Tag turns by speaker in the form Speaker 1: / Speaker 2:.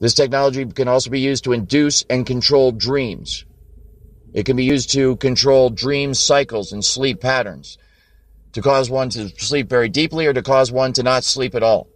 Speaker 1: This technology can also be used to induce and control dreams. It can be used to control dream cycles and sleep patterns, to cause one to sleep very deeply or to cause one to not sleep at all.